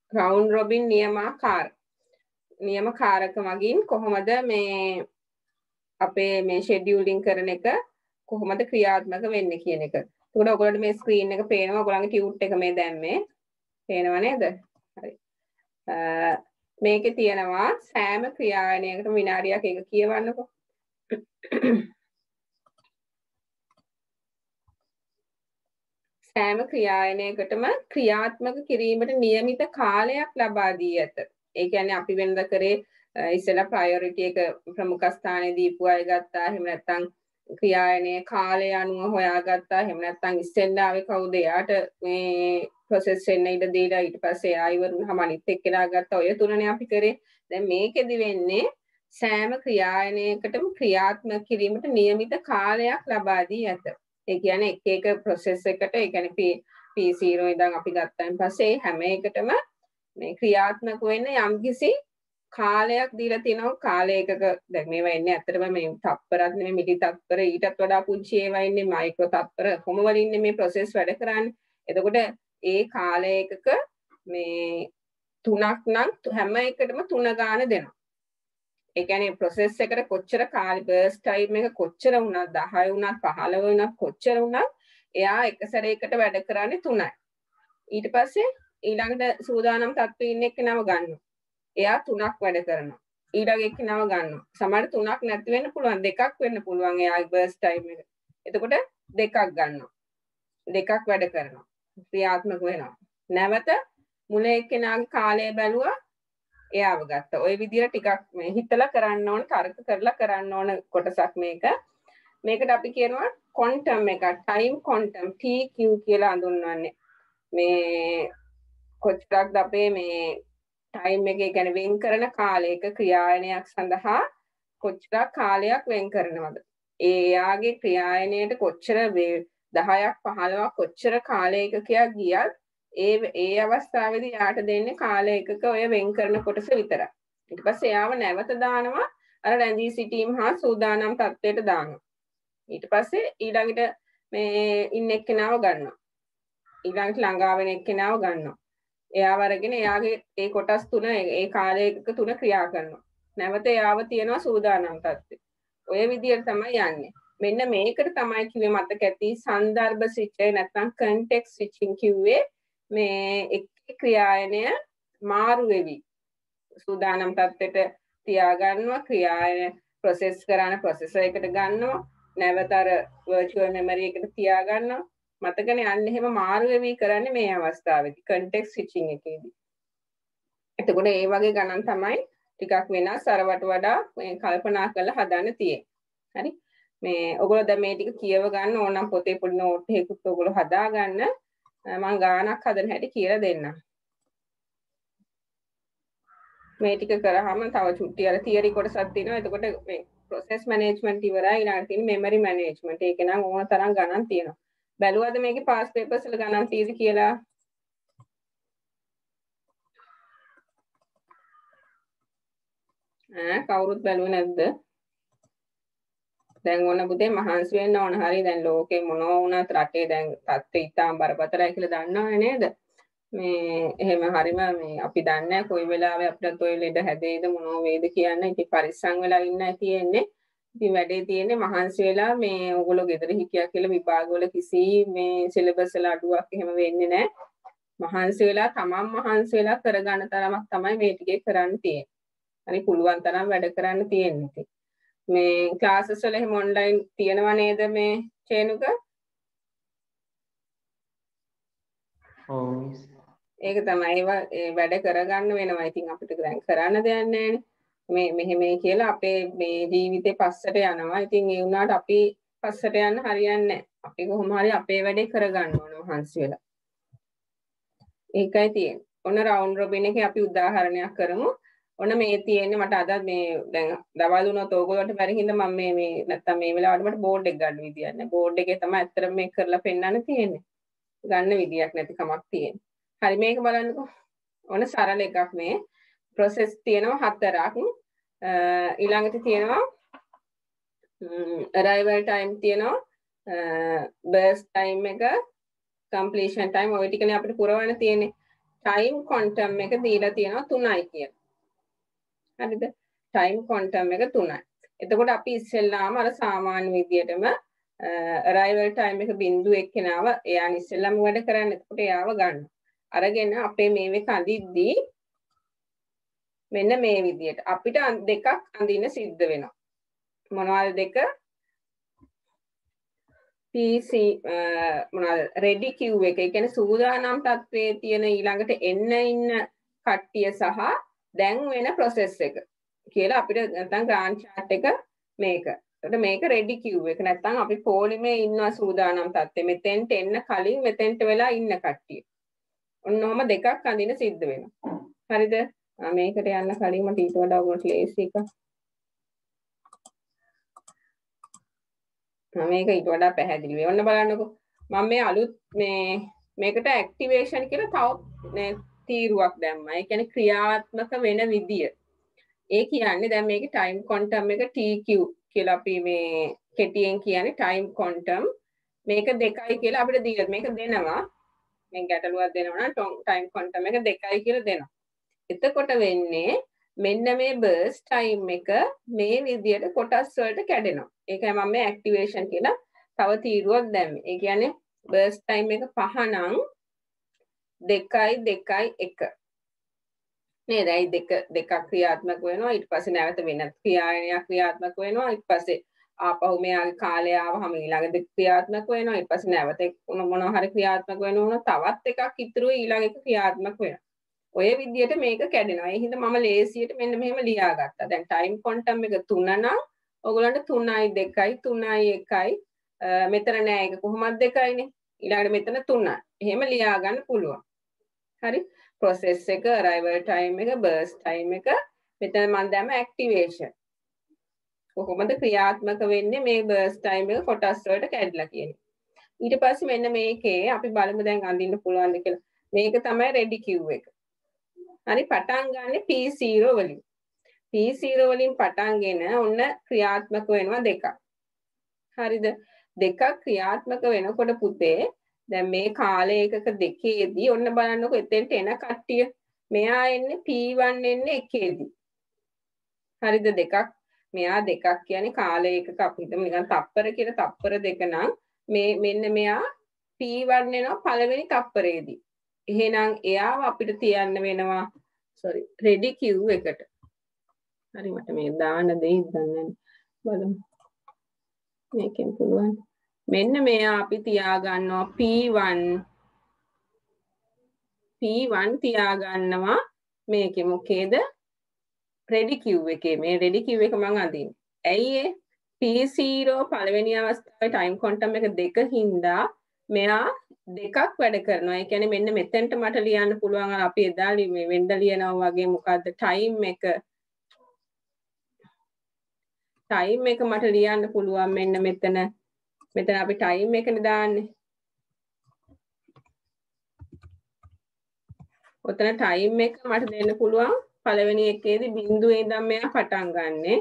round robin නියමකාරක මගින් කොහොමද මේ අපේ මේ scheduling කරන එක කොහොමද ක්‍රියාත්මක වෙන්නේ කියන එක. ඒකට ඔයගොල්ලන්ට මේ ස්ක්‍රීන් එක පේනවා. ඔයගොල්ලන්ගේ ටියුට් එක මේ දැම්මේ. පේනව නේද? හරි. මේකේ තියෙනවා සෑම ක්‍රියාවලියකටම විනාඩියක් එක කියවන්නකෝ. සෑම ක්‍රියාවලියකටම ක්‍රියාත්මක කිරීමට નિયમિત කාලයක් ලබා දී ඇත. ඒ කියන්නේ අපි වෙනද කරේ ඉස්සෙල්ලා ප්‍රයොරිටි එක ප්‍රමුඛ ස්ථානයේ දීපු අය ගත්තා. එහෙම නැත්නම් ක්‍රියාවලියේ කාලය අනුව හොයාගත්තා. එහෙම නැත්නම් ඉස්සෙල්ලා ආවේ කවුද? එයාට මේ ප්‍රොසෙස් වෙන්න ඉඩ දීලා ඊට පස්සේ එයා ඉවරුනහම අනිත් එක්කෙනා ගත්තා. ඔය තුනනේ අපි කරේ. දැන් මේකෙදි වෙන්නේ සෑම ක්‍රියාවලියකටම ක්‍රියාත්මක කිරීමට નિયમિત කාලයක් ලබා දී ඇත. ඒ කියන්නේ එක එක ප්‍රොසෙස් එකට ඒ කියන්නේ P0 ඉඳන් අපි ගත්තාන් පස්සේ හැම එකටම මේ ක්‍රියාත්මක වෙන්න යම්කිසි කාලයක් දීලා තිනවා. කාලයකක දැන් මේවා එන්නේ ඇත්තටම මේ තත්පරත් නෙමෙයි මිලි තත්පර ඊටත් වඩා පුංචි ඒවා ඉන්නේ මයික්‍රෝ තත්පර කොහොම වලින්නේ මේ ප්‍රොසෙස් වැඩ කරන්නේ. එතකොට ඒ කාලයකක මේ තුනක් නම් හැම එකටම 3 ගාන දෙනවා. ඒ කියන්නේ ප්‍රොසෙස් එකට කොච්චර කාලෙ බර්ස්ට් ටයිම් එක කොච්චර වුණත් 10 වුණත් 15 වුණත් කොච්චර වුණත් එයා එක සැරේකට වැඩ කරන්නේ 3යි. ඊට පස්සේ ඊළඟට සූදානම් තත්ත්වයේ ඉන්න එක්කනව ගන්නවා. එයා 3ක් වැඩ කරනවා. ඊළඟ එක්කනව ගන්නවා. සමහර 3ක් නැති වෙන්න පුළුවන් 2ක් වෙන්න පුළුවන් එයාගේ බර්ස්ට් ටයිම් එක. එතකොට 2ක් ගන්නවා. 2ක් වැඩ කරනවා. ක්‍රියාත්මක වෙනවා. නැවත මුල එක්කෙනාගේ කාලය බැලුවා එයාව ගත්තා. ওই විදිහට ටිකක් මේ හිතලා කරන්න ඕන, තර්ක කරලා කරන්න ඕන කොටසක් මේක. මේකට අපි කියනවා ක්වොන්ටම් එක, ටයිම් ක්වොන්ටම් TQ කියලා හඳුන්වන්නේ. මේ කොච්චරක්ද අපේ මේ ටයිම් එක කියන්නේ වෙන් කරන කාලයක ක්‍රියායනයක් සඳහා කොච්චරක් කාලයක් වෙන් කරනවද? එයාගේ ක්‍රියායනයට කොච්චර 10ක් 15ක් කොච්චර කාලයක ගියත් ඒ අවස්ථාවේදී යාට දෙන්නේ කාල එකක ඔය වෙන් කරන කොටස විතරයි. ඊට පස්සේ යාව නැවත දානවා අර රැඳී සිටීම හා සූදානම් තත්ත්වයට දානවා. ඊට පස්සේ ඊළඟට මේ ඉන්න එක්කෙනාව ගන්නවා. ඊළඟට ළඟා වෙන එක්කෙනාව ගන්නවා. එයාව අරගෙන එයාගේ ඒ කොටස් තුන ඒ කාලයක තුන ක්‍රියා කරනවා. නැවත එයාව තියනවා සූදානම් තත්ත්වෙ. ඔය විදිහට තමයි යන්නේ. මෙන්න මේකට තමයි කිව්වේ මතක ඇති සංදර්භ ස්විච් නැත්නම් කන්ටෙක්ස්ට් ස්විචින් කිව්වේ. මේ එක් ක්‍රියායනය මාරු වෙවි සූදානම් තත්ත්වයට තියාගන්නවා. ක්‍රියායන ප්‍රොසෙස් කරන ප්‍රොසෙසර් එකට ගන්නවා. නැවත අර වර්චුවල් මෙමරි එකට තියාගන්නවා. මතකනේ යන්නේ එහෙම මාරු වෙවි කරන්නේ මේ අවස්ථාවේදී කන්ටෙක්ස්ට් ස්විචින් එකේදී. එතකොට ඒ වගේ ගණන් තමයි ටිකක් වෙනස් අරවට වඩා මේ කල්පනා කරලා හදන්න තියෙන්නේ. හරි. මේ ඔයගොල්ලෝ දැන් මේ ටික කියව ගන්න ඕනම් පොතේ පොඩි නෝට් එකකුත් ඔයගොල්ලෝ හදා ගන්න. මම ගානක් හදන හැටි කියලා දෙන්නම්. මේ ටික කරාම තව චුට්ටි අර තියරි කොටසක් තියෙනවා. එතකොට මේ ප්‍රොසෙස් මැනේජ්මන්ට් ඉවරයි. ඊළඟට තියෙන මෙමරි මැනේජ්මන්ට්. ඒක නම් ඕන තරම් ගණන් තියෙනවා. බැලුවද මේකේ පාස් පේපර්ස් වල ගණන් තියෙදි කියලා? කවුරුත් බැලුවේ නැද්ද? දැන් ඕන පුතේ මහන්සි වෙන්න ඕන. හරි දැන් ලෝකේ මොනවා වුණත් රටේ දැන් තත්ත්වය ඉතාම බරපතලයි කියලා දන්නවනේ නේද? මේ එහෙම හරිම මේ අපි දන්නේ කොයි වෙලාවෙ අපිට ඔය ලෙඩ හැදෙයිද මොනවා වේද කියන්න. ඉතින් පරිස්සම් වෙලා ඉන්නයි තියෙන්නේ. ඉතින් වැඩේ තියෙන්නේ මහන්සි වෙලා මේ ඕගොල්ලෝ ගෙදර හිටියා කියලා විභාගවල කිසි මේ සිලබස් වල අඩුවක් එහෙම වෙන්නේ නැහැ. මහන්සි වෙලා තමන් මහන්සි වෙලා කරගන්න තරමක් තමයි මේ ටිකේ කරන්න තියෙන්නේ. හරි පුළුවන් තරම් වැඩ කරන්න තියෙන්නේ. මේ ක්ලාසස් වල එහෙම ඔන්ලයින් තියෙනව නේද මේ චේනුක? ඔව්. ඒක තමයි ඒවා වැඩ කරගන්න වෙනවා. ඉතින් අපිට දැන් කරන්න දෙයක් නැහැනේ. මේ මෙහෙම කියලා අපේ මේ ජීවිතේ පස්සට යනවා. ඉතින් ඒ වුණාට අපි පස්සට යන්න හරියන්නේ නැහැ. අපි කොහොම හරි අපේ වැඩේ කරගන්න ඕන මහන්සි වෙලා. ඒකයි තියෙන්නේ. ඔන්න රවුන්ඩ් රොබින් එකේ අපි උදාහරණයක් කරමු. ඔන්න මේ තියෙන්නේ මට අද මේ දැන් දවල් වුණොත් ඕගොල්ලන්ට බැරි හින්දා මම මේ නැත්තම් මේ වෙලාවට මට බෝඩ් එක ගන්න විදියක් නැහැ. බෝඩ් එකේ තමයි ඇත්තටම මේක කරලා පෙන්නන්න තියෙන්නේ. ගන්න විදියක් නැති කමක් තියෙන්නේ. හරි මේක බලන්නකෝ. ඔන්න සරල එකක් මේ. ප්‍රොසෙස් තියෙනවා 4ක්. ඊළඟට තියෙනවා arrival time තියෙනවා. burst time එක completion time ඔය ටිකනේ අපිට පුරවන්න තියෙන්නේ. ටයිම් ක්වොන්ටම් එක දීලා තියෙනවා 3යි කියලා. හරිද? ටයිම් ක්වොන්ටම් එක 3යි. එතකොට අපි ඉස්සෙල්ලාම අර සාමාන්‍ය විදියටම අරයිවල් ටයිම් එක 0 එක්කෙනාව එයාන් ඉස්සෙල්ලාම වැඩ කරන්න. එතකොට එයාව ගන්න. අරගෙන අපේ මේවේ කඳිද්දී මෙන්න මේ විදියට අපිට දෙකක් අඳින්න සිද්ධ වෙනවා. මොනවද දෙක? PC මොනවද ready queue එක. ඒ කියන්නේ සූදානම් තත්වයේ තියෙන ඊළඟට එන්න ඉන්න කට්ටිය සහ දැන් වෙන process එක කියලා අපිට නැත්නම් Gantt chart එක මේක. එතකොට මේක ready queue එක. නැත්නම් අපි පොලිමේ ඉන්නවා සූදානම් තත්ත්වෙ. මෙතෙන්ට එන්න කලින් මෙතෙන්ට වෙලා ඉන්න කට්ටිය. ඔන්නෝම දෙකක් අඳින්න සිද්ධ වෙනවා. හරිද? මේකට යන්න කලින් මට ඊට වඩා ඔයගොල්ලෝ ලේසි එක. මේක ඊට වඩා පැහැදිලි වෙයි. ඔන්න බලන්නකෝ. මම මේ අලුත් මේකට ඇක්ටිවේෂන් කියලා තව තීරුවක් දැම්මා. ඒ කියන්නේ ක්‍රියාත්මක වෙන විදිය. ඒ කියන්නේ දැන් මේකේ ටයිම් ක්වොන්ටම් එක TQ කියලා අපි මේ කෙටියෙන් කියන්නේ ටයිම් ක්වොන්ටම්. මේක 2යි කියලා අපිට දීලා මේක දෙනවා. මේ ගැටලුවක් දෙනවා නම් ටයිම් ක්වොන්ටම් එක 2යි කියලා දෙනවා. එතකොට වෙන්නේ මෙන්න මේ බර්ස්ට් ටයිම් එක මේ විදියට කොටස් වලට කැඩෙනවා. ඒකයි මම මේ ඇක්ටිවේෂන් කියලා තව තීරුවක් දැම්මේ. ඒ කියන්නේ බර්ස්ට් ටයිම් එක 5 නම් 2යි 2යි 1. නේද? ඒ දෙකක් ක්‍රියාත්මක වෙනවා. ඊට පස්සේ නැවත වෙන ක්‍රියාවක් ක්‍රියාත්මක වෙනවා. ඊට පස්සේ ආපහු මෙයාගේ කාලය ආවම ඊළඟ දෙක ක්‍රියාත්මක වෙනවා. ඊට පස්සේ නැවත මොනවා හරි ක්‍රියාත්මක වෙනවා. තවත් එකක් ඉතුරුයි ඊළඟ එක ක්‍රියාත්මක වෙනවා. ඔය විදිහට මේක කැඩෙනවා. ඒ හින්දා මම ලේසියට මෙන්න මෙහෙම ලියාගත්තා. දැන් ටයිම් ක්වොන්ටම් එක 3 නම් ඔයගොල්ලන්ට 3යි 2යි 3යි 1යි මෙතන නෑ ඒක කොහොමද 2යිනේ. ඊළඟට මෙතන 3යි. එහෙම ලියා ගන්න පුළුවන්. හරි? process එක arrival time එක burst time එක මෙතන මම දැම්ම activation. කොහොමද ක්‍රියාත්මක වෙන්නේ මේ burst time එක කොටස් වලට කැඩලා කියන්නේ. ඊට පස්සේ මෙන්න මේකේ අපි බලමු දැන් අඳින්න පුළුවන්ද කියලා. මේක තමයි ready queue එක. හරි පටන් ගන්න P0 වලින්. P0 වලින් පටන්ගෙන ඔන්න ක්‍රියාත්මක වෙනවා දෙකක්. හරිද? දෙකක් ක්‍රියාත්මක වෙනකොට පුතේ දැන් මේ කාලය එකක දෙකේදී ඔන්න බලන්නකො එතෙන්ට එන කට්ටිය මෙයා එන්නේ P1 එන්නේ එකේදී. හරිද? දෙකක් මෙයා දෙකක් කියන්නේ කාලය එකක අපි හිතමු නිකන් තප්පර කියලා තප්පර දෙක නම් මේ මෙන්න මෙයා P1 එනවා පළවෙනි තප්පරේදී. එහෙනම් එයාව අපිට තියන්න වෙනවා sorry ready queue එකට. හරි මට මේ දාන්න දෙයිද දන්නේ බලමු. මේකෙන් පුළුවන්. මෙන්න මෙයා අපි තියාගන්නවා P1 තියාගන්නවා මේකේ මොකේද ready queue එකේ මේ ready queue එක මම අඳින්නේ. ඇයි ඒ P0 පළවෙනි අවස්ථාවේ time quantum එක 2 හින්දා මෙයා දෙකක් වැඩ කරනවා. ඒ කියන්නේ මෙන්න මෙතෙන්ට මට ලියන්න පුළුවන් අපි එදා මේ වෙන්ද ලියනවා වගේ මොකද්ද time එක මට ලියන්න පුළුවන් මෙන්න මෙතන අපි time එකනේ දාන්නේ. ඔතන time එක මට දෙන්න පුළුවන් පළවෙනි එකේදී බිඳුවේ ඉඳන් මෙයා පටන් ගන්නෙ.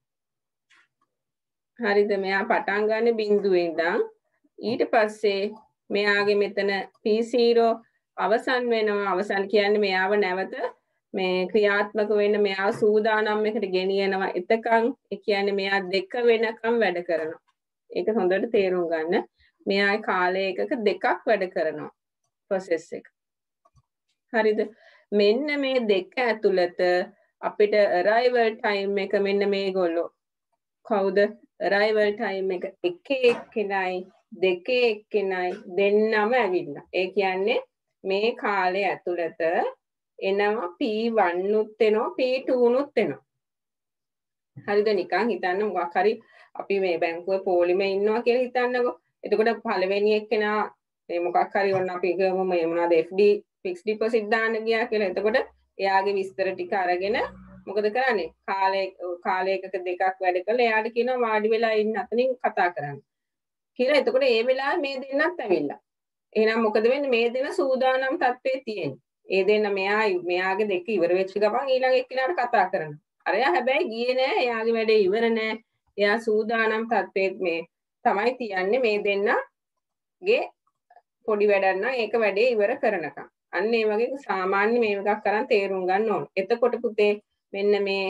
හරිද? මෙයා පටන් ගන්න බිඳුවේ ඉඳන් ඊට පස්සේ මෙයාගේ මෙතන P0 අවසන් වෙනවා. අවසන් කියන්නේ මෙයාව නැවත මේ ක්‍රියාත්මක වෙන්න මෙයාව සූදානම් එකට ගෙනියනවා. එතකන් ඒ කියන්නේ මෙයා 2 වෙනකම් වැඩ කරනවා. ඒක හොඳට තේරුම් ගන්න. මෙයා කාලය එකක දෙකක් වැඩ කරනවා process එක. හරිද? මෙන්න මේ දෙක ඇතුළත අපිට arrival time එක මෙන්න මේගොල්ලෝ කවුද? arrival time එක එකේ එක්කෙනයි දෙකේ එක්කෙනයි දෙන්නම ඇවිල්ලා. ඒ කියන්නේ මේ කාලය ඇතුළත එනවා P1 නුත් එනවා P2 නුත් එනවා. හරිද? නිකන් හිතන්න මොකක් හරි අපි මේ බැංකුවේ පොලිමේ ඉන්නවා කියලා හිතන්නකෝ. එතකොට පළවෙනි එක්කෙනා මේ මොකක් හරි ඔන්න අපි ගමු මේ මොනවාද FD fixed deposit දාන්න ගියා කියලා. එතකොට එයාගේ විස්තර ටික අරගෙන මොකද කරන්නේ? කාලයක දෙකක් වැඩ කළා. එයාට කියනවා වාඩි වෙලා ඉන්න අතනින් කතා කරන්න. කියලා. එතකොට ඒ වෙලාවේ මේ දෙන්නත් ඇවිල්ලා. එහෙනම් මොකද වෙන්නේ? මේ දෙන සූදානම් තත්ත්වයේ තියෙන්නේ. ඒ දෙන්න මෙයාගේ දෙක ඉවර වෙච්ච ගමන් ඊළඟ එක්කිනාට කතා කරනවා. අරයා හැබැයි ගියේ නෑ. එයාගේ වැඩේ ඉවර නෑ. එයා සූදානම් තත්ත්වයේ මේ තමයි තියන්නේ මේ දෙන්නගේ පොඩි වැඩක් නම් ඒක වැඩේ ඉවර කරනකම්. අන්න ඒ වගේ සාමාන්‍ය මේ එකක් කරන් තේරුම් ගන්න ඕන. එතකොට පුතේ මෙන්න මේ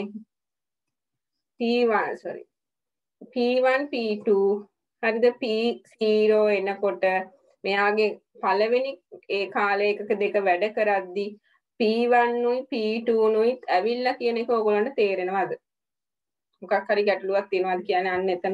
P1 sorry P1 P2 හරිද P0 එනකොට මෙයාගේ පළවෙනි ඒ කාලයකක දෙක වැඩ කරද්දී P1 නුයි P2 නුයි ඇවිල්ලා කියන එක ඕගොල්ලන්ට තේරෙනවද? මොකක් හරි ගැටලුවක් තියෙනවද කියන්නේ අන්න එතන.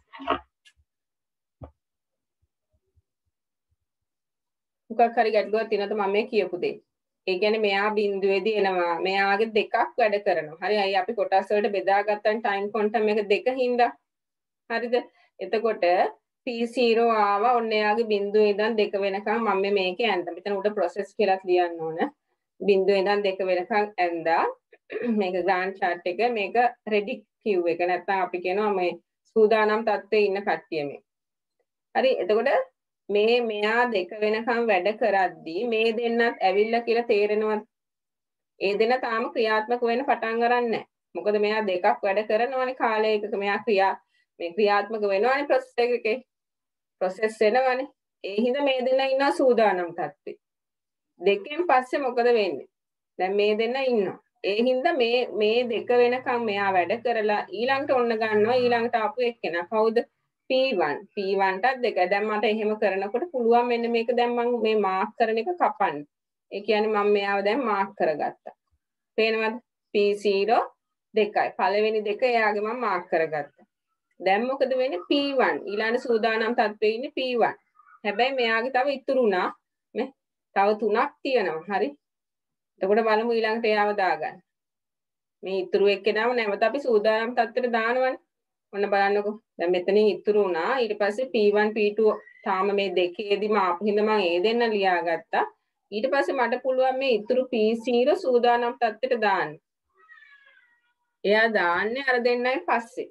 මොකක් හරි ගැටලුවක් තියෙනවද මම මේ කියපු දේ? ඒ කියන්නේ මෙයා බිඳුවේදී එනවා. මෙයාගේ දෙකක් වැඩ කරනවා. හරි අයි අපි කොටස් වලට බෙදාගත්තන් ටයිම් ක්වොන්ටම් එක දෙකින්දා. හරිද? එතකොට P0 ආවා ඔන්න එයාගේ බිඳුවේ ඉඳන් දෙක වෙනකන් මම මේකේ ඇඳලා. මෙතන උඩ process කියලා ලියන්න ඕන. බිඳුවේ ඉඳන් දෙක වෙනකන් ඇඳා. මේක ග්‍රාන්ඩ් chart එක මේක ready queue එක. නැත්නම් අපි කියනවා මේ සූදානම් තත්ත්වයේ ඉන්න කට්ටිය මේ. හරි එතකොට මෙයා දෙක වෙනකම් වැඩ කරද්දී මේ දෙන්නත් ඇවිල්ලා කියලා තේරෙනවද? ඒ දෙන්න තාම ක්‍රියාත්මක වෙන්න පටන් ගන්න නැහැ. මොකද මෙයා දෙකක් වැඩ කරනවානේ කාලයකක මෙයා ක්‍රියාත්මක වෙනවානේ process එකේ. process වෙනවානේ. ඒ හින්දා මේ දෙන්න ඉන්නවා සූදානම් තත්ත්වේ. දෙකෙන් පස්සේ මොකද වෙන්නේ? දැන් මේ දෙන්න ඉන්නවා. ඒ හින්දා මේ දෙක වෙනකම් මෙයා වැඩ කරලා ඊළඟට ඔන්න ගන්නවා ඊළඟට ආපු එක්කෙනා කවුද? P1 P1ටත් දෙකයි. දැන් මට එහෙම කරනකොට පුළුවන් මෙන්න මේක දැන් මම මේ මාක් කරන එක කපන්න. ඒ කියන්නේ මම මෙයාව දැන් මාක් කරගත්තා. පේනවද? P0 දෙකයි. පළවෙනි දෙක එයාගේ මම මාක් කරගත්තා. දැන් මොකද වෙන්නේ? P1 ඊළඟ සූදානම් තත්ත්වයේ ඉන්නේ P1. හැබැයි මෙයාගේ තව ඉතුරු වුණා නේ. තව 3ක් තියෙනවා. හරි. එතකොට බලමු ඊළඟට එයාව දාගන්න. මේ ඉතුරු එක්කෙනාව නැවත අපි සූදානම් තත්ත්වයට දානවනේ. ඔන්න බලන්නකෝ. දැන් මෙතනින් ඉතුරු වුණා. ඊට පස්සේ P1 P2 තාම මේ දෙකේදීම ආපු හින්දා මම ඒ දෙන්න ලියාගත්තා. ඊට පස්සේ මට පුළුවන් මේ ඉතුරු P0 සූදානම් තත්ත්වයට දාන්න. එයා දාන්නේ අර දෙන්නයි පස්සේ.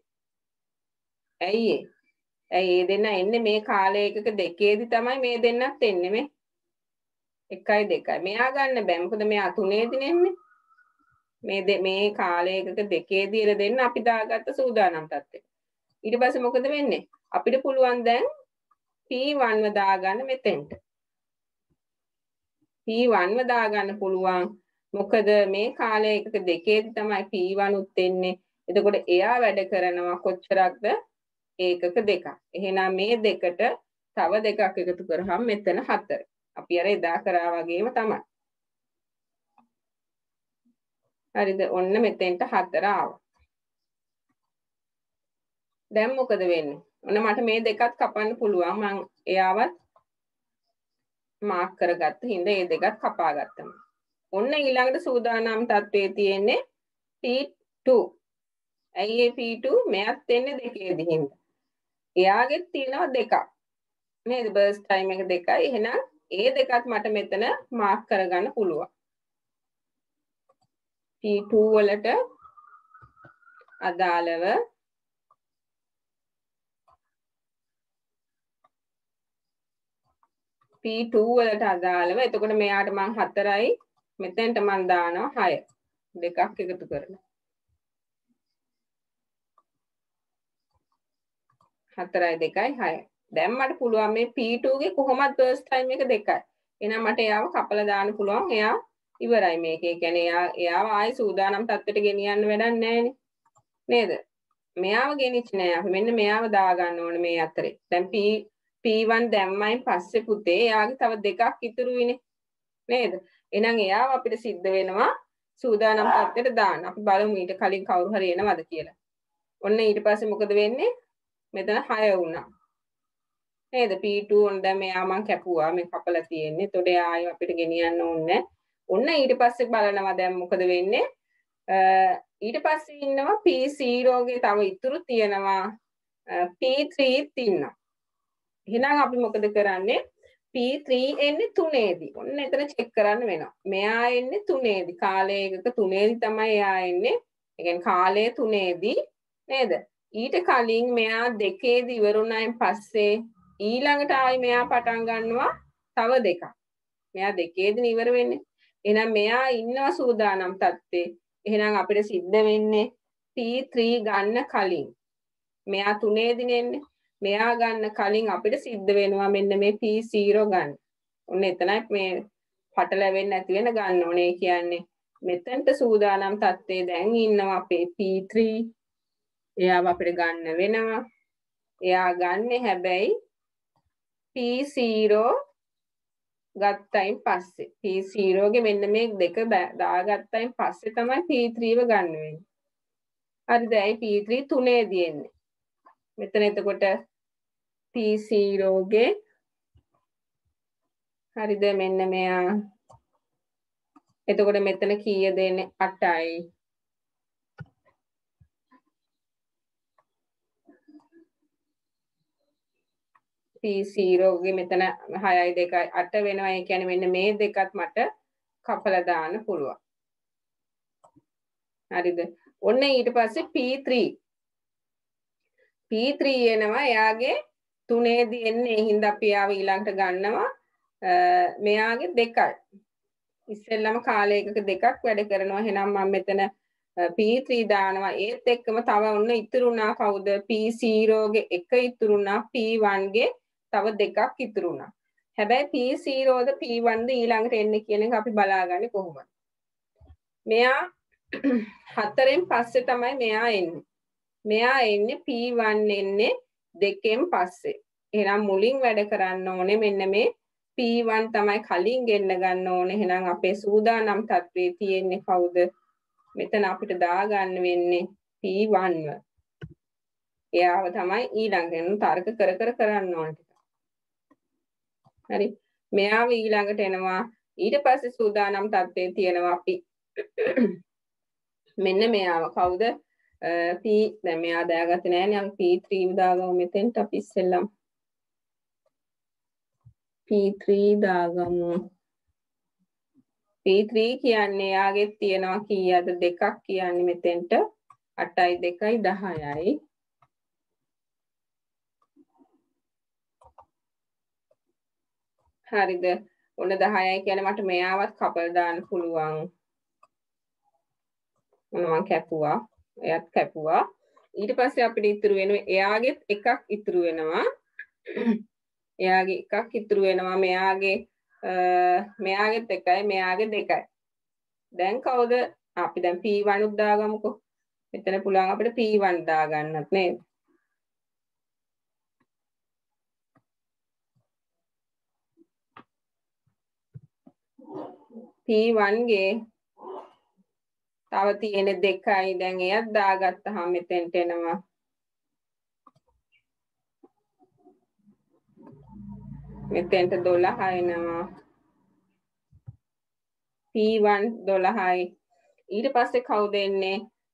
ඇයි ඒ? ඇයි ඒ දෙන්න එන්නේ මේ කාලයකක දෙකේදී තමයි මේ දෙන්නත් එන්නේ මේ. 1යි 2යි. මෙයා ගන්න බෑ. මොකද මෙයා 3ේදී නෙන්නේ. මේ කාලයකක දෙකේදී ඉර දෙන්න අපි දාගත්ත සූදානම් තත්ත්වයට. ඊට පස්සේ මොකද වෙන්නේ? අපිට පුළුවන් දැන් P1ව දාගන්න මෙතෙන්ට. P1ව දාගන්න පුළුවන්. මොකද මේ කාලයකක දෙකේදී තමයි P1 උත් එන්නේ. එතකොට එයා වැඩ කරනවා කොච්චරක්ද? ඒකක දෙකක්. එහෙනම් මේ දෙකට තව දෙකක් එකතු කරාම මෙතන 4. අපි අර එදා කරා වගේම තමයි. හරිද? ඔන්න මෙතෙන්ට 4 ආවා. දැන් මොකද වෙන්නේ? ඔන්න මට මේ දෙකත් කපන්න පුළුවන්. මම එයාවත් මාක් කරගත්ත හින්දා මේ දෙකත් කපා ගත්තා. ඔන්න ඊළඟට සූදානම් තත්ත්වයේ තියෙන්නේ P2. ඇයි ඒ P2 මෙයත් එන්නේ දෙකේදී හින්දා. එයාගෙත් තියෙනවා දෙකක්. නේද? බර්ස්ට් ටයිම් එක 2යි. එහෙනම් ඒ දෙකත් මට මෙතන මාක් කරගන්න පුළුවන්. P2 වලට අදාළව P2 වලට අදාළව එතකොට මෙයාට මම 4යි මෙතෙන්ට මම දානවා 6 දෙකක් එකතු කරලා 4යි 2යි 6යි දැන් මට පුළුවන් මේ P2 ගේ කොහොමද බර්ස්ට් ටයිම් එක 2යි එහෙනම් මට එයාව කපලා දාන්න පුළුවන් එයා ඉවරයි මේකේ කියන්නේ එයාව ආයි සූදානම් තත්ත්වයට ගෙනියන්න වැඩක් නැහැ නේද මෙයාව ගෙනිච්ච නෑ අපි මෙන්න මෙයාව දාගන්න ඕනේ මේ අතරේ දැන් P1 දැම්මයින් පස්සේ පුතේ එයාගේ තව දෙකක් ඉතුරු විනේ නේද එහෙනම් එයාව අපිට සිද්ධ වෙනවා සූදානම් තත්ත්වයට දාන්න අපි බලමු ඊට කලින් කවුරු හරි එනවද කියලා ඔන්න ඊට පස්සේ මොකද වෙන්නේ මෙතන 6 වුණා නේද P2 ඔන්න දැන් මෙයා මං කැපුවා මේ කපලා තියෙන්නේ එතකොට ආයෙ අපිට ගෙනියන්න ඕනේ ඔන්න ඊට පස්සේ බලනවා දැන් මොකද වෙන්නේ ඊට පස්සේ ඉන්නවා P0 ගේ තව ඉතුරු තියෙනවා P3ත් ඉන්නවා එහෙනම් අපි මොකද කරන්නේ P3 එන්නේ 3ේදී ඔන්න එතන චෙක් කරන්න වෙනවා මෙයා එන්නේ 3ේදී කාලයක 3ේදී තමයි එයා එන්නේ ඒ කියන්නේ කාලය 3ේදී නේද ඊට කලින් මෙයා 2ේදී ඉවරුණායින් පස්සේ ඊළඟට ආයි මෙයා පටන් ගන්නවා තව දෙකක් මෙයා 2ේදී ඉවර වෙන්නේ එහෙනම් මෙයා ඉන්නවා සූදානම් තත්ත්වේ එහෙනම් අපිට සිද්ධ වෙන්නේ P3 ගන්න කලින් මෙයා 3ේදී එන්නේ මෙයා ගන්න කලින් අපිට සිද්ධ වෙනවා මෙන්න මේ P0 ගන්න. ඔන්න එතනයි මේ පටලැවෙන්නේ නැති වෙන ගන්න ඕනේ. කියන්නේ මෙතනට සූදානම් තත්ත්වයේ දැන් ඉන්නවා අපේ P3. එයාව අපිට ගන්න වෙනවා. එයා ගන්න හැබැයි P0 ගත්තයින් පස්සේ P0 ගේ මෙන්න මේ දෙක දාගත්තයින් පස්සේ තමයි P3ව ගන්න වෙන්නේ. හරිද? ඒ P3 3ේදී එන්නේ. මෙතන එතකොට P0 ගේ හරිද මෙන්න මෙයා. එතකොට මෙතන කීයද එන්නේ 8යි. P0 ගේ මෙතන 6යි 2යි 8 වෙනවා. ඒ කියන්නේ මෙන්න මේ දෙකත් මට කපලා දාන්න පුළුවන්. හරිද? ඔන්න ඊට පස්සේ P3 එනවා. එයාගේ 3ේදී එන්නේ. ඒ හින්දා අපි ආව ඊළඟට ගන්නවා මෙයාගේ 2යි. ඉස්සෙල්ලම කාලයකක දෙකක් වැඩ කරනවා. එහෙනම් මම මෙතන P3 දානවා. ඒත් එක්කම තව ඔන්න ඉතුරුනා කවුද? P0 ගේ 1 ඉතුරුනා. P1 ගේ තව දෙකක් ඉතුරුනා. හැබැයි P0ද P1ද ඊළඟට එන්නේ කියන එක අපි බලාගන්නේ කොහොමද? මෙයා 4න් පස්සේ තමයි මෙයා එන්නේ. මෙයා එන්නේ P1 එන්නේ 2න් පස්සේ. එහෙනම් මුලින් වැඩ කරන්න ඕනේ මෙන්න මේ P1 තමයි කලින් ගෙන්න ගන්න ඕනේ. එහෙනම් අපේ සූදානම් තත්ත්වයේ තියෙන්නේ කවුද? මෙතන අපිට දාගන්න වෙන්නේ P1ව. එයාව තමයි ඊළඟට තර්ක කර කරන්න ඕනේ. හරි. මෙයාව ඊළඟට එනවා. ඊට පස්සේ සූදානම් තත්ත්වයේ තියෙනවා අපි මෙන්න මෙයාව කවුද? දැන් මෙයා දාගත්තේ නෑනේ. අපි P3 දාගමු මෙතෙන්ට අපි ඉස්සෙල්ලම P3 දාගමු. P3 කියන්නේ යාගේ තියෙනවා කීයද? දෙකක් කියන්නේ මෙතෙන්ට 8යි 2යි 10යි. හරිද? ඔන්න 10යි කියන්නේ මට මෙයාවත් කපලා දාන්න පුළුවන්. මම කැපුවා. එයත් කැපුවා. ඊට පස්සේ අපිට ඉතුරු වෙන්නේ එයාගෙත් එකක් ඉතුරු වෙනවා. එයාගේ එකක් ඉතුරු වෙනවා. මෙයාගෙත් එකයි මෙයාගේ දෙකයි. දැන් කවුද? අපි දැන් P1 උත් දාගමුකෝ. මෙතන පුළුවන් අපිට P1 දාගන්නත් නේද? P1 ගේ තව තියෙන දෙකයි. දැන් එයත් දාගත්තාම මෙතෙන්ට එනවා. මෙතෙන්ට 12 එනවා. P1 12යි. ඊට පස්සේ කවුද එන්නේ?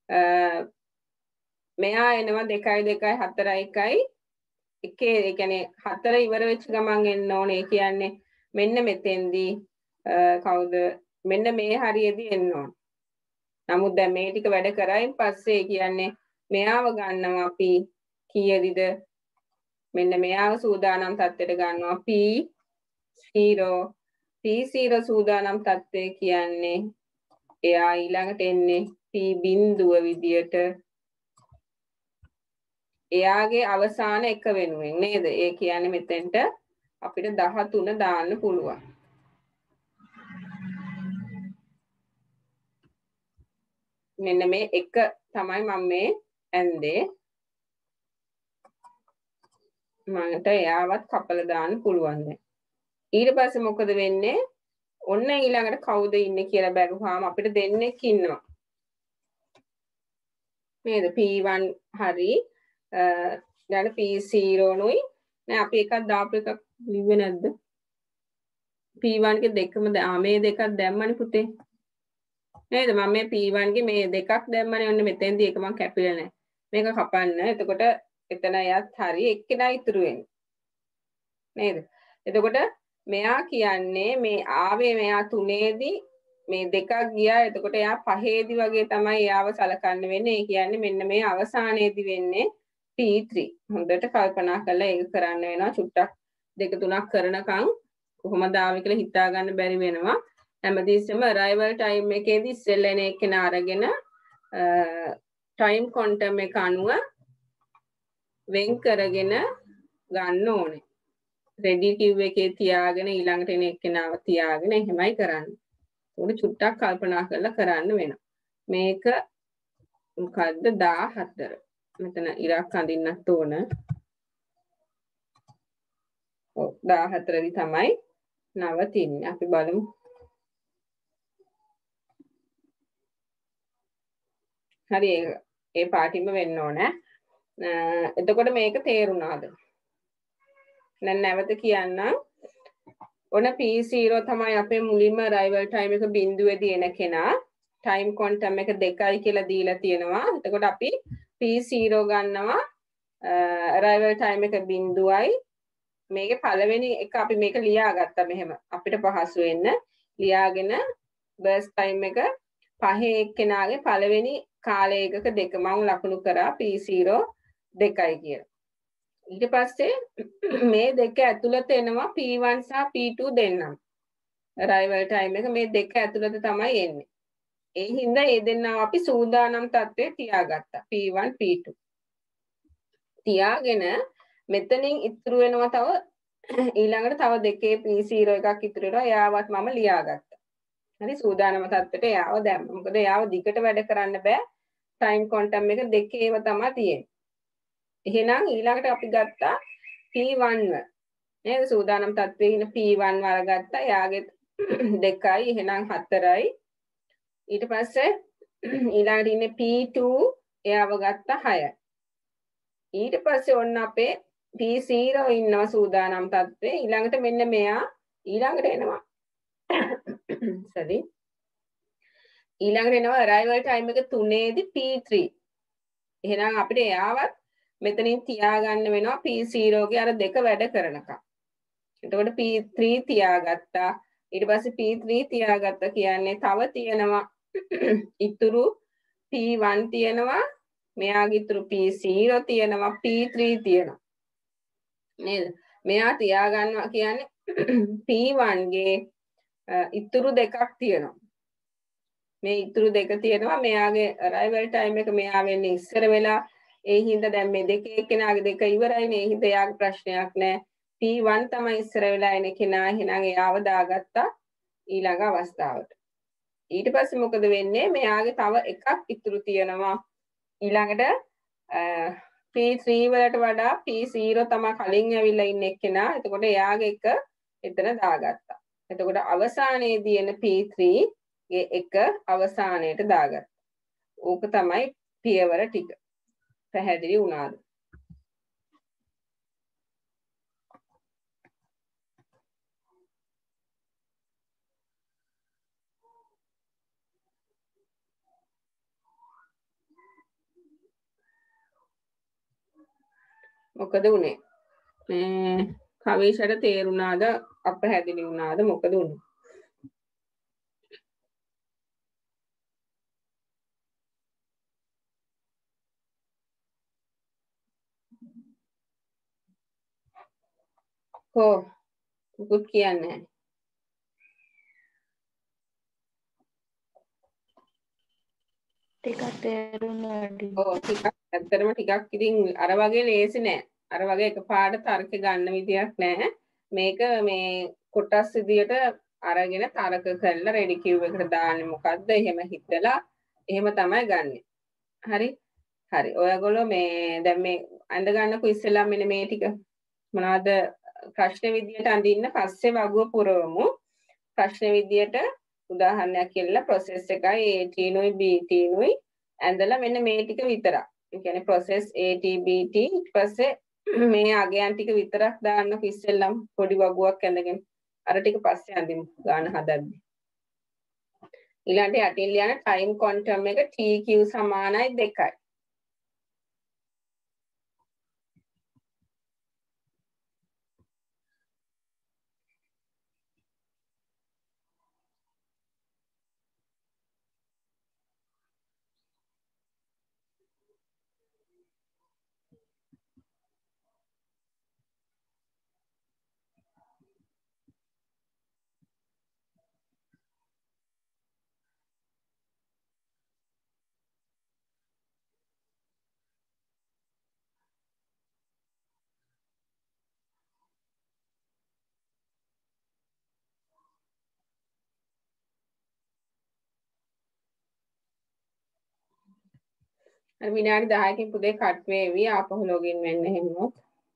මෙයා එනවා 2යි 2යි 4යි 1යි. එකේ ඒ කියන්නේ 4 ඉවර වෙච්ච ගමන් එන්න ඕනේ. ඒ කියන්නේ මෙන්න මෙතෙන්දී කවුද? මෙන්න මේ හරියේදී එන්න ඕනේ. නමුත් දැන් මේ ටික වැඩ කරයින් පස්සේ කියන්නේ මෙයාව ගන්නවා අපි කීයේද? මෙන්න මෙයාව සූදානම් තත්ත්වයට ගන්නවා P0. P0 සූදානම් තත්ත්වය කියන්නේ එයා ඊළඟට එන්නේ P බිඳුව විදියට. එයාගේ අවසාන එක වෙනුවෙන් නේද? ඒ කියන්නේ මෙතෙන්ට අපිට 13 දාන්න පුළුවන්. මෙන්න මේ එක තමයි මම මේ ඇන්දේ. මට එයාවත් කපලා දාන්න පුළුවන් දැන්. ඊට පස්සේ මොකද වෙන්නේ? ඔන්න ඊළඟට කවුද ඉන්නේ කියලා බැලුවාම අපිට දෙන්නෙක් ඉන්නවා. නේද? P1 හරි. ඊළඟ P0 නුයි. නෑ අපි එකක් දාපු එකක් ලිව්වේ නැද්ද? P1 ගේ දෙකම මේ දෙකක් දැම්මනේ පුතේ. නේද? මම මේ P1 ගේ මේ දෙකක් දැම්මනේ. ඔන්න මෙතෙන්දී එක මම කැපිලා නැහැ. මේක කපන්න. එතකොට එතන යත් හරි එක්කෙනා ඉතුරු වෙන්නේ. නේද? එතකොට මෙයා කියන්නේ මේ ආවේ මෙයා 3ේදී මේ දෙකක් ගියා. එතකොට එයා 5ේදී වගේ තමයි එයාව සලකන්න වෙන්නේ. ඒ කියන්නේ මෙන්න මේ අවසානයේදී වෙන්නේ P3. හොඳට කල්පනා කරලා ඒක කරන්න වෙනවා. චුට්ටක් 2 3ක් කරනකම් කොහොමද ආවේ කියලා හිතා ගන්න බැරි වෙනවා. හැමදෙස්සෙම arrival time එකේදී ඉස්සෙල්ලා එන එකන අරගෙන time quantum එක අනුව වෙන් කරගෙන ගන්න ඕනේ. රෙඩි කිව් එකේ තියාගෙන ඊළඟට එන එක්කෙනාව තියාගෙන එහෙමයි කරන්නේ. උඩ චුට්ටක් කල්පනා කරලා කරන්න වෙනවා. මේක මොකද්ද 14. මෙතන ඉරක් අඳින්නත් ඕන. ඔව් 14 දි තමයි නවතින්නේ. අපි බලමු. හරි ඒ පාටින්ම වෙන්න ඕන. එතකොට මේක තේරුණාද? දැන් නැවත කියන්නම්. ඔන්න P0 තමයි අපේ මුලින්ම arrival time එක බිඳුවේදී එන කෙනා. time quantum එක 2යි කියලා දීලා තියෙනවා. එතකොට අපි P0 ගන්නවා arrival time එක බිඳුවයි. මේකේ පළවෙනි එක අපි මේක ලියාගත්තා මෙහෙම. අපිට පහසු වෙන්න ලියාගෙන burst time එක පහේ එක්කෙනාගේ පළවෙනි කාල ඒකක දෙක මම ලකුණු කරා P0 2යි කියලා. ඊට පස්සේ මේ දෙක ඇතුළත එනවා P1 සහ P2 දෙන්නම්. arrival time එක මේ දෙක ඇතුළත තමයි එන්නේ. ඒ හින්දා මේ දෙන්නා අපි සූදානම් තත්ත්වයේ තියාගත්තා. P1 P2. තියාගෙන මෙතනින් ඉතුරු වෙනවා තව ඊළඟට තව දෙකේ P0 එකක් ඉතුරු වෙනවා. එයාවත් මම ලියාගත්තා. හරි සූදානම් තත්ත්වයට එයාව දැම්මා. මොකද එයාව දිගට වැඩ කරන්න බෑ. time quantum එක දෙකේම තමයි තියෙන්නේ. එහෙනම් ඊළඟට අපි ගත්තා P1 නේද සූදානම් තත්ත්වයේ ඉන්න P1 වරගත්තා යාගේ 2යි එහෙනම් 4යි ඊට පස්සේ ඊළඟට ඉන්නේ P2 එයාව ගත්තා 6යි ඊට පස්සේ ඔන්න අපේ P0 ඉන්නවා සූදානම් තත්ත්වයේ ඊළඟට මෙන්න මෙයා ඊළඟට එනවා sorry ඊළඟට එනවා arrival time එක 3ේදී P3 එහෙනම් අපිට එයාවත් මෙතනින් තියාගන්න වෙනවා P0 ගේ අර දෙක වැඩ කරනකම්. එතකොට P3 තියාගත්තා. ඊට පස්සේ P3 තියාගත්තා කියන්නේ තව තියෙනවා ඉතුරු P1 තියෙනවා. මෙයාගේ ඉතුරු P0 තියෙනවා. P3 තියෙනවා. නේද? මෙයා තියාගන්නවා කියන්නේ P1 ගේ ඉතුරු දෙකක් තියෙනවා. මේ ඉතුරු දෙක තියෙනවා. මෙයාගේ arrival time එක මෙයා වෙන්නේ ඉස්සර වෙලා ඒ හින්දා දැන් මේ දෙකේ කෙනාගේ දෙක ඉවරයිනේ. ඒ හින්දා යාගේ ප්‍රශ්නයක් නැහැ. P1 තමයි ඉස්සර වෙලා එන කෙනා. එහෙනම් එයාව දාගත්තා ඊළඟ අවස්ථාවට. ඊට පස්සේ මොකද වෙන්නේ? මෙයාගේ තව එකක් ඉතුරු තියෙනවා. ඊළඟට P3 වලට වඩා P0 තමයි කලින් ඇවිල්ලා ඉන්න කෙනා. එතකොට එයාගේ එක එතන දාගත්තා. එතකොට අවසානයේදී එන P3 ගේ එක අවසානයට දාගත්තා. ඕක තමයි පියවර ටික. පැහැදිලි වුණාද? මොකද උනේ? මේ කවීෂට තේරුණාද? අපැහැදිලි වුණාද? මොකද උනේ? කො මුකුත් කියන්නේ නැහැ. ටිකක් තේරුණා වැඩි. ඔව් ටිකක් ඇත්තටම ටිකක් ඉතින් අර වගේ ලේසි නෑ. අර වගේ එකපාරට තර්ක ගන්න විදියක් නෑ. මේක මේ කොටස් විදියට අරගෙන තර්ක කරලා රෙඩි කිව් එකට දාන්නේ මොකද්ද? එහෙම හිතලා එහෙම තමයි ගන්නෙ. හරි? හරි. ඔයගොල්ලෝ මේ දැන් මේ අඳ ගන්නකො ඉස්සෙල්ලා මෙන්න මේ ටික මොනවද ප්‍රශ්න විදියට අඳින්න පස්සේ වගුව පුරවමු. ප්‍රශ්න විදියට උදාහරණයක් කියලා process එකයි AT නුයි BT නුයි ඇඳලා මෙන්න මේ ටික විතරක්. ඒ කියන්නේ process AT BT ඊට පස්සේ මේ අගයන් ටික විතරක් දාන්න ඉස්සෙල්ලම පොඩි වගුවක් ඇඳගෙන අර ටික පස්සේ අඳිමු ගාන හදද්දි. ඊළඟට යටින් ලියන time quantum එක TQ සමානයි 2යි. විනාඩි 10කින් පුතේ කට් වේවි ආපහු ලොගින් වෙන්න හැමෝත්.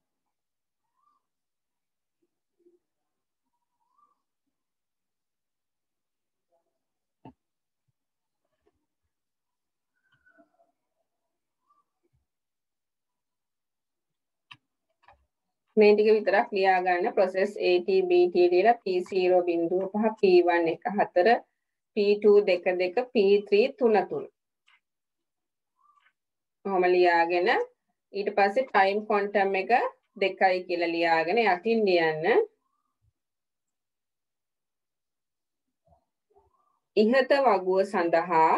මේ ටික විතරක් ලියා ගන්න process AT BT ලියලා P0 0.5 P1 1 4 P2 2 2 P3 3 3 කොහොම ලියාගෙන ඊට පස්සේ time quantum එක 2යි කියලා ලියාගෙන යටින් ලියන්න ඉහත වගුව සඳහා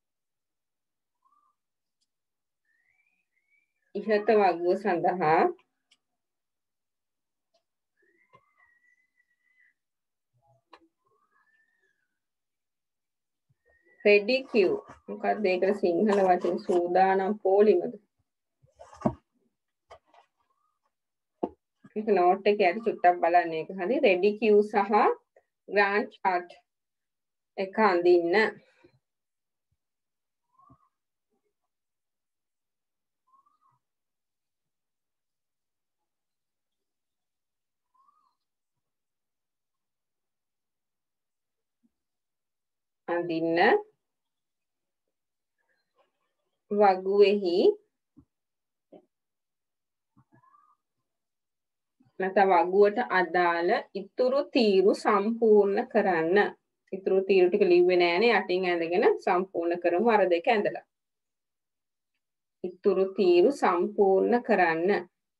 ready queue මොකක්ද ඒකට සිංහල වචන සූදානම් පොලිමද ඒක නෝට් එකේ ඇති චුට්ටක් බලන්න ඒක හරි ready queue සහ Gantt chart එක අඳින්න වගුවෙහි නැත්නම් වගුවට අදාළ ඉතුරු තීරු සම්පූර්ණ කරන්න. ඉතුරු තීරු ටික ලිව්වේ නෑනේ යටින් ඇඳගෙන සම්පූර්ණ කරමු අර දෙක ඇඳලා. ඉතුරු තීරු සම්පූර්ණ කරන්න.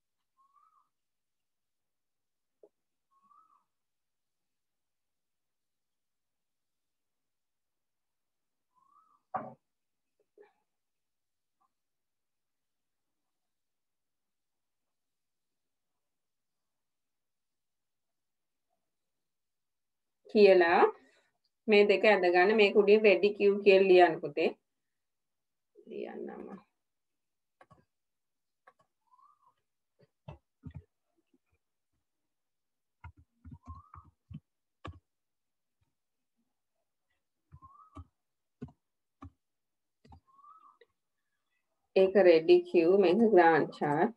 කියලා මේ දෙක ඇඳ ගන්න මේක උඩින් ready queue කියලා ලියන්න පුතේ ලියන්නම ඒක ready queue මේක Gantt chart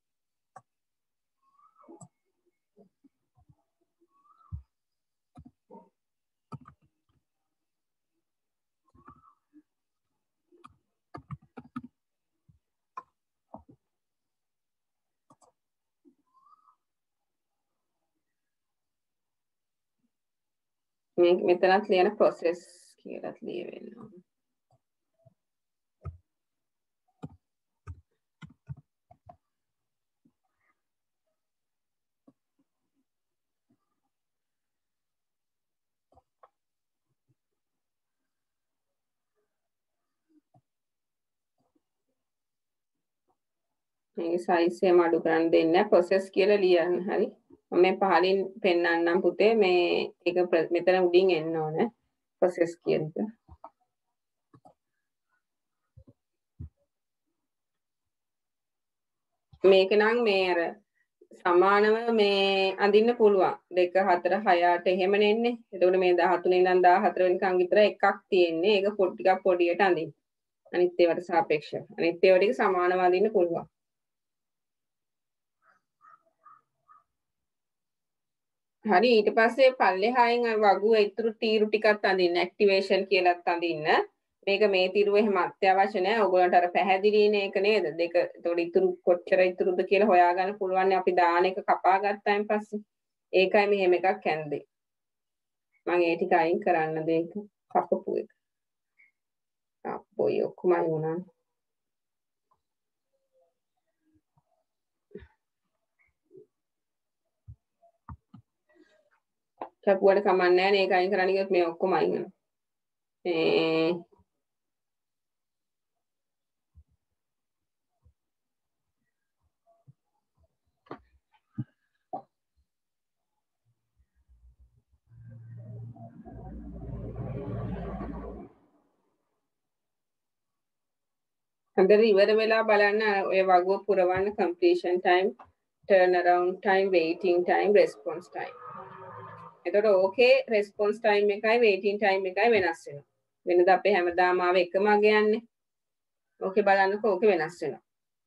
මෙතනත් ලියන process කියලාත් ලියවෙන්න ඕන. මේක size එක අඩු කරන්න දෙන්නේ process කියලා ලියන්න හරි. මම මේ පහලින් පෙන්නන්නම් පුතේ මේ ඒක මෙතන උඩින් එන්න ඕන process කියන එක. මේක නම් මේ අර සමානව මේ අඳින්න පුළුවන් 2 4 6 8 එහෙමනේ එන්නේ. එතකොට මේ 13 ඉඳන් 14 වෙනකන් විතර එකක් තියෙන්නේ. ඒක ටිකක් පොඩියට අඳින්න. අනිත් ඒවාට සාපේක්ෂව. අනිත් ඒවා ටික සමානව අඳින්න පුළුවන්. හරි ඊට පස්සේ පල්ලෙහායින් වගුව ඉතුරු තීරු ටිකක් අඳින්න ඇක්ටිවේෂන් කියලාත් අඳින්න මේක මේ තීරුව එහෙම අත්‍යවශ්‍ය නැහැ ඕගොල්ලන්ට අර පැහැදිලිනේ ඒක නේද දෙක ඒතකොට ඉතුරු කොච්චර ඉතුරුද කියලා හොයාගන්න පුළුවන් අපි දාන එක කපා ගත්තායින් පස්සේ ඒකයි මෙහෙම එකක් ඇන්දේ මම ඒ ටික අයින් කරන්න දෙක කපපු එක අප්පෝයි ඔක්කොම අයින් වුණා කපුවට කමන්නේ නැහැ නේ ඒක අයින් කරන්න ගියොත් මේ ඔක්කොම අයින් වෙනවා හඳර ඉවර වෙලා බලන්න ඔය වගුව පුරවන්න completion time turnaround time waiting time response time එතකොට ඕකේ response time එකයි waiting time එකයි වෙනස් වෙනවා වෙනද අපේ හැමදාම ආව එකම අග යන්නේ ඕකේ බලන්නකෝ ඕකේ වෙනස් වෙනවා.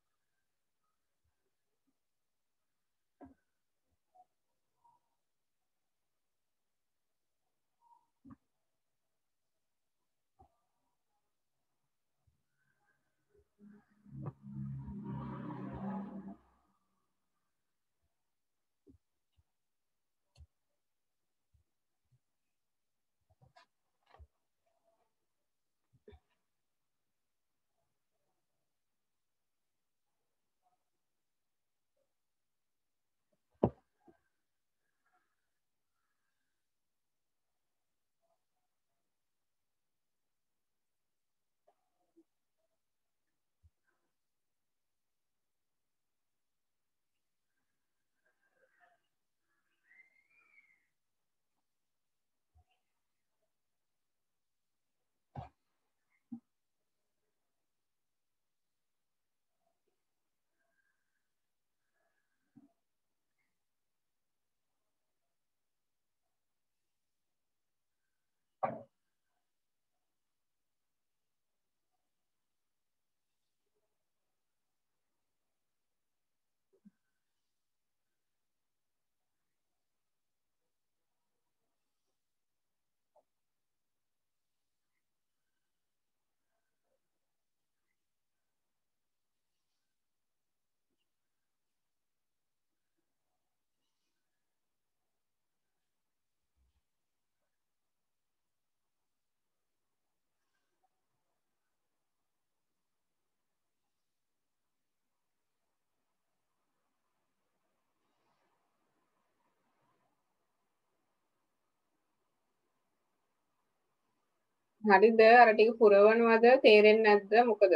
හරිද? අර ටික පුරවනවද? තේරෙන්නේ නැද්ද? මොකද?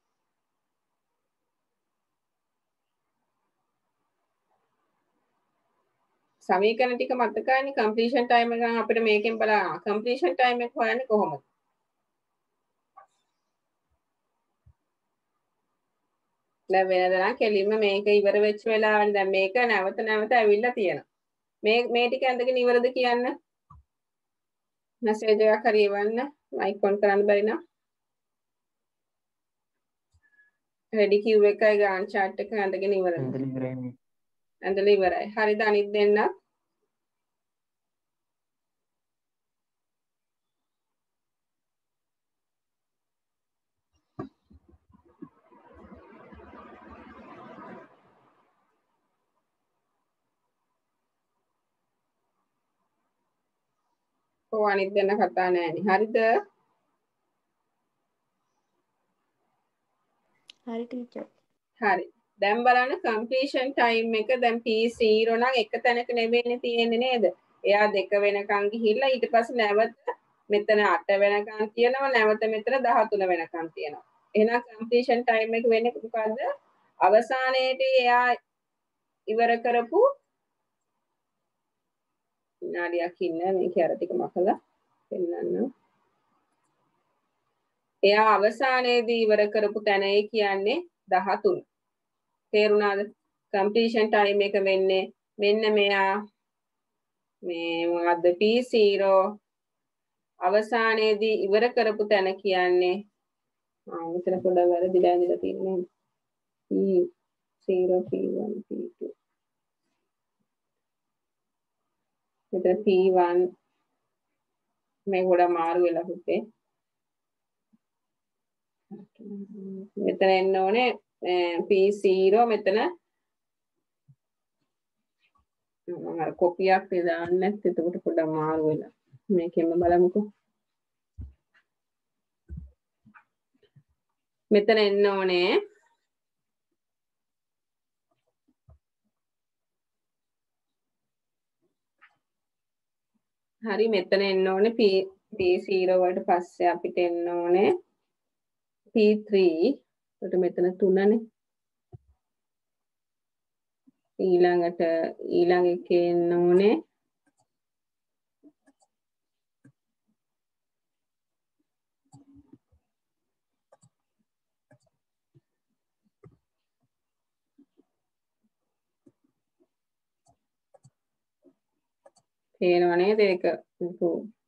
සමීකරණ ටික මතකයිනේ කම්ප්ලීෂන් ටයිම් එක නම් අපිට මේකෙන් බලන්න කම්ප්ලීෂන් ටයිම් එක හොයන්නේ කොහොමද? දැන් වෙනද නම් කෙලින්ම මේක ඉවර වෙච්ච වෙලාවෙන් දැන් මේක නැවත නැවත ඇවිල්ලා තියෙනවා. මේ ටික ඇඳගෙන ඉවරද කියන්න? මැසේජ් එකක් හරි එවන්න. මයික් ඔන් කරන්න බැරි නම්. රෙඩි කිව් එකයි ගාන් chart එක ඇඳගෙන ඉවරද? ඇඳලා ඉවරයි. හරිද අනිත් දෙන්න? ඔව් අනිත් දෙන්න කතා නෑනේ. හරිද? හරි ටීචර්. හරි. දැන් බලන්න කම්ප්ලීෂන් ටයිම් එක දැන් P0 නම් එක තැනක නෙවෙයිනේ තියෙන්නේ නේද? එයා 2 වෙනකන් ගිහිල්ලා ඊට පස්සේ නැවත මෙතන 8 වෙනකන් තියෙනවා නැවත මෙතන 13 වෙනකන් තියෙනවා. එහෙනම් කම්ප්ලීෂන් ටයිම් එක වෙන්නේ මොකද්ද? අවසානයේදී එයා ඉවර කරපු විනාඩියක් ඉන්න මේක අර ටික මකලා පෙන්නන්න. එයා අවසානයේදී ඉවර කරපු තැන ඒ කියන්නේ 13. තේරුණාද? කම්ප්ලීෂන් ටයිම් එක වෙන්නේ මෙන්න මෙයා මේ මොකද්ද P0 අවසානයේදී ඉවර කරපු තැන කියන්නේ මෙතන පොඩ්ඩක් වැරදිලා ඉඳලා තියෙන්නේ P0 P1 P2 මෙතන P1 මේ ගොඩ මාරු වෙලා පුතේ මෙතන එන්න ඕනේ P0 මෙතන මම අර කොපියක් දාන්න නැත්නම් එතකොට පොඩ්ඩක් මාරු වෙලා මේකෙන්ම බලමුකෝ මෙතන එන්න ඕනේ හරි මෙතන එන්න ඕනේ P0 වලට පස්සේ අපිට එන්න ඕනේ P3 එතකොට මෙතන 3නේ ඊළඟට ඊළඟ එකේ එන්න ඕනේ පේනව නේද ඒක